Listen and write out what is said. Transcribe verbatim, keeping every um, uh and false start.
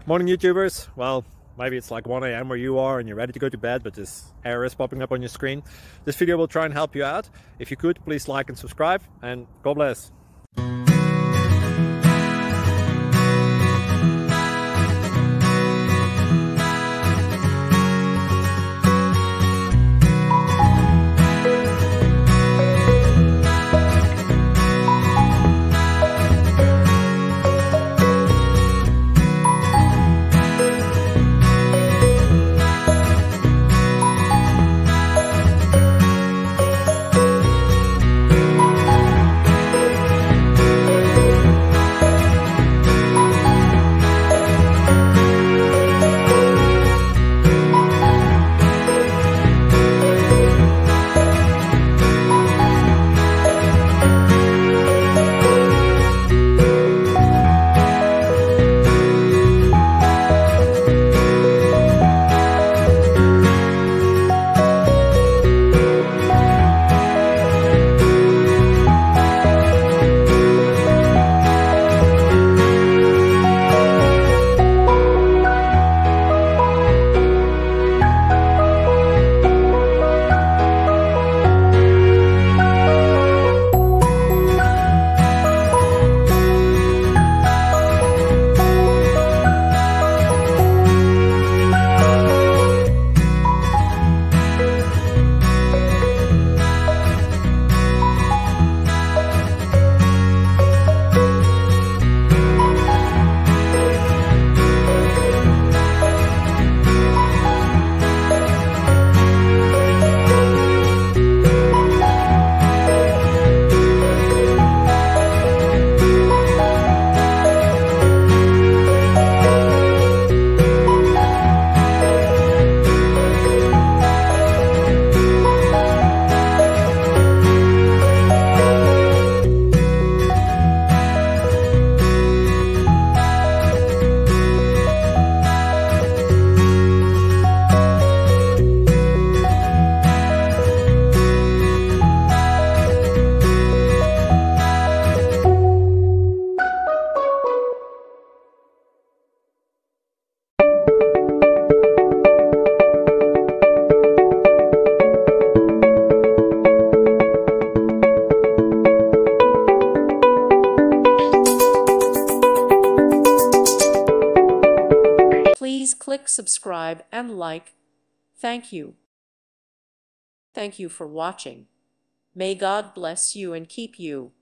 Morning YouTubers. Well, maybe it's like one A M where you are and you're ready to go to bed, but this error is popping up on your screen. This video will try and help you out. If you could, please like and subscribe, and God bless. Please click subscribe and like. Thank you. Thank you for watching. May God bless you and keep you.